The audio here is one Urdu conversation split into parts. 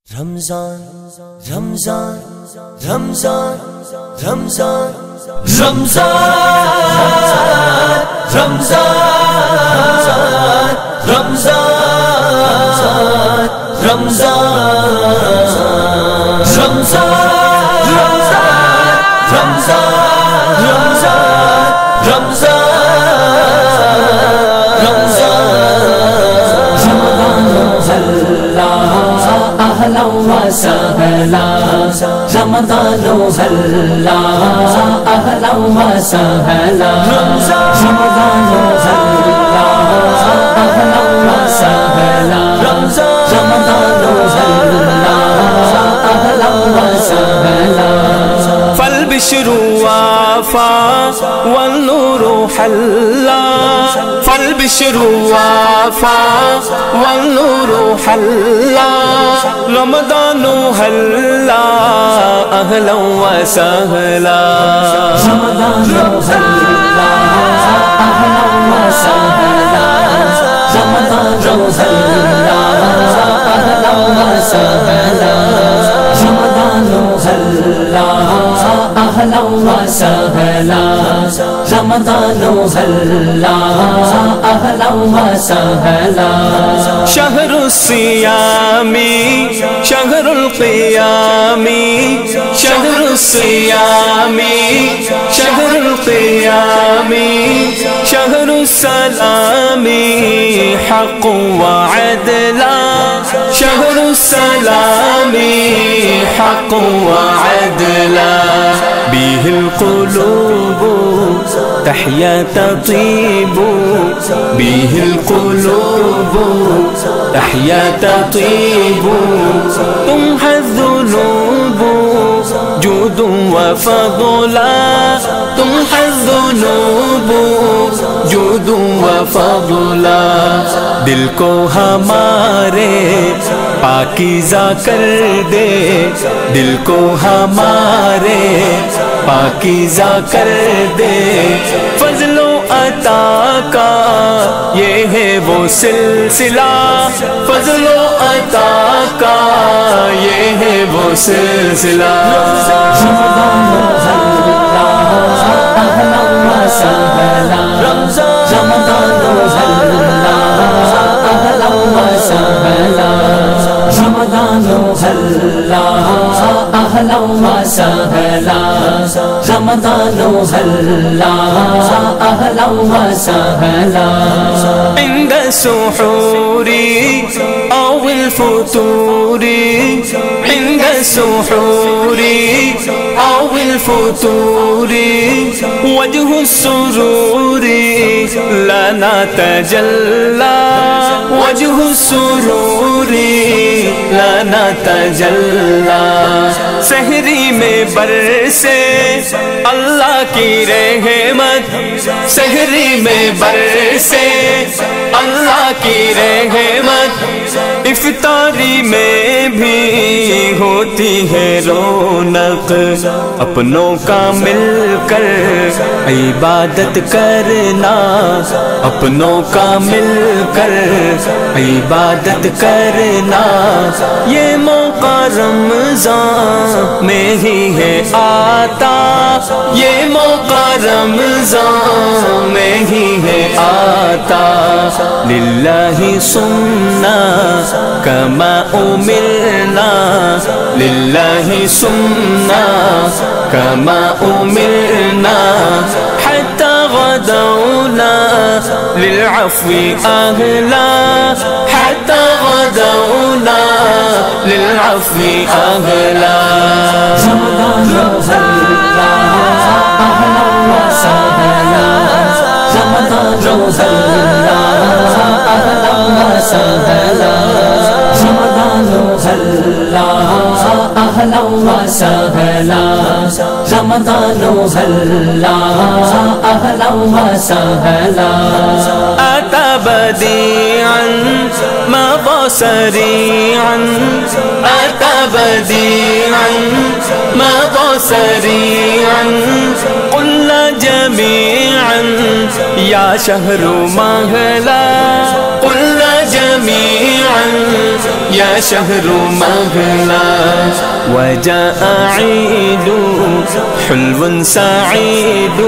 رمضان رمضان رمضان رمضان رمضان رمضان رمضان رمضان أهلا وسهلا رمضان هلا أهلا وسهلا رمضان هلا أهلا وسهلا رمضان هلا أهلا وسهلا فالبشر وافى والنور حلا فالبشر وافى والنور حلا رمضان هلا أهلا وسهلا رمضان هلا أهلا وسهلا رمضان هلا أهلا وسهلا رمضان هلا أهلا وسهلا رمضان هلا أهلا وسهلا شهر الصيام شهر القيام شهر الصيام شهر القيام شهر السلام حق وعدلا شهر السلام حق وعدلا به القلوب تحيا تطيب به القلوب تحيا تطيب تمحى الذنوب جود وفضلا تمحى الذنوب جود وفضلا دل کو ہمارے پاکیزہ کر دے دل کو ہمارے پاکیزہ کر دے فضل و عطا کا یہ ہے وہ سلسلہ فضل و عطا کا یہ ہے وہ سلسلہ رمضان هلا أهلا وسهلا رمضان هلا أهلا وسهلا رمضان هلا أهلا وسهلا رمضان هلا أهلا وسهلا عند السحور أو الفطور عند السحور أو الفطور وجه السرور لنا تجلى وجه السرور لنا تجلى سحری میں برسے اللہ کی رحمت سحری میں برسے اللہ کی رحمت افطاری میں بھی ہوتی ہے رونق اپنوں کا مل کر عبادت کرنا اپنوں کا مل کر عبادت کرنا یہ موقع رمضان میں ہی ہے آتا یہ موقع رمضان میں ہی ہے آتا للہ سننا کما امرنا للہ سننا کما امرنا حتى غدونا للعفو أهلا حتى غدونا للعفو أهلا رمضان هلا أهلا وسهلا رمضان هلا أهلا وسهلا رمضان هلا أهلا وسهلا رمضان هلا أهلا وسهلا أتى بديعا مضى سريعا أتى بديعا مضى سريعا قلنا جميعا يا شهر مهلا قلنا جميعا يا شهر مهلا وجاء عيد حلو سعيد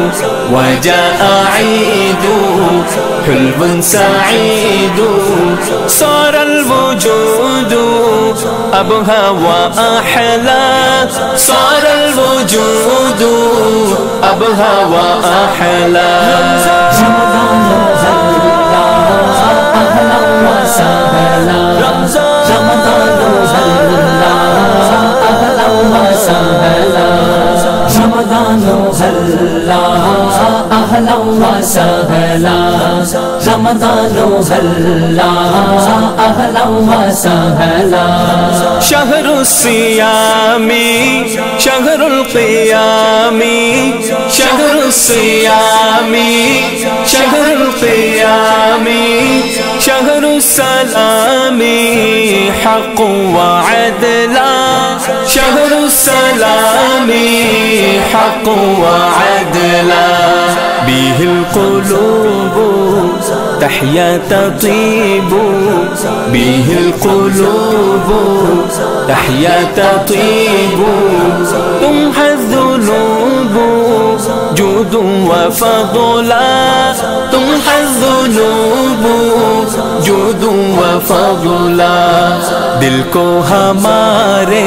وجاء عيد حلو سعيد صار الوجود أبهى وأحلى صار الوجود أبهى وأحلى رمضان هلا أهلا وسهلا رمضان هلا أهلا وسهلا رمضان هلا أهلا وسهلا رمضان هلا أهلا وسهلا شهر الصيام شهر القيام شهر الصيام شهر القيام شهر السلام حق وعدلا شهر السلام حق وعدلا به القلوب تحيا تطيب به القلوب تحيا تطيب تمحى الذنوب جود وفضلا تمحى الذنوب جود وفضلا دل کو ہمارے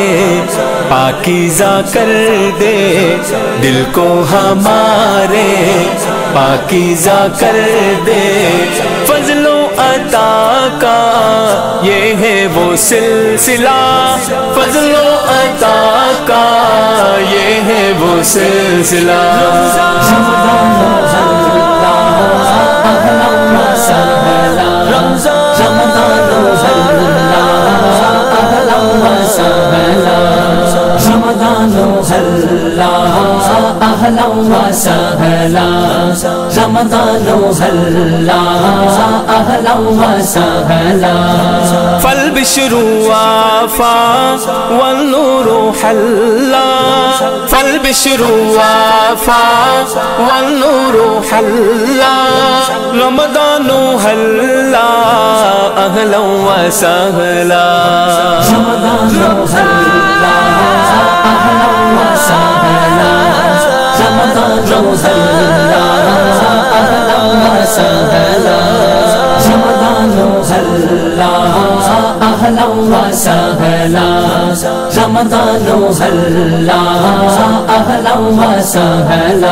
پاکیزہ کر دے دل کو ہمارے پاکیزہ کر دے فضل و عطا کا یہ ہے وہ سلسلہ فضل و عطا کا یہ ہے وہ سلسلہ رمضان هلا أهلا وسهلا رمضان هلا أهلا وسهلا رمضان هلا أهلا وسهلا رمضان هلا أهلا وسهلا فالبشر وافى والنور حلا فالبشر وافى والنور حلا رمضان هلا أهلا وسهلا رمضان هلا أهلا وسهلا رمضان هلا أهلا وسهلا رمضان هلا أهلا وسهلا رمضان هلا أهلا وسهلا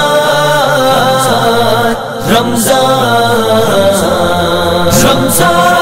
رمضان